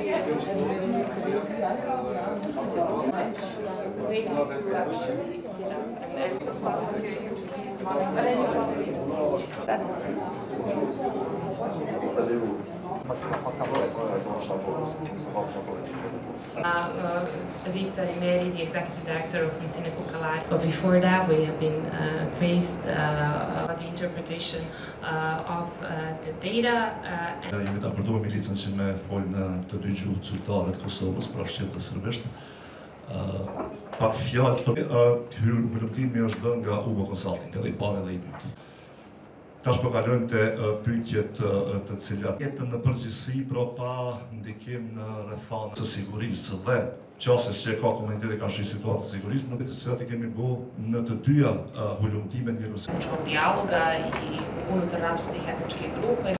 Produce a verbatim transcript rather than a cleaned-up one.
Uh, Lisa Rimeri, the executive director of Messina Cucalari. But before that, we have been uh, praised uh, about the interpretation uh, of uh, the data. Uh, Jemi dakord me Licën që me fol në të dy gjuhët zyrtare të Kosovës, pra shqipt dhe serbisht. Pak fjalë, hulumtimi është bërë nga Ubo Consulting, edhe i parë edhe i dytë. Tash po kalojmë te pyetjet të cilat jetën në përgjithësi, pra pa ndikim në rrethana të sigurisë dhe qasjes që ka komuniteti kanë shi situatë të sigurisë, në të cilat i kemi bërë në të dyja hulumtimet njëkohësisht. Dialoga i unutar različitih etničkih grupa.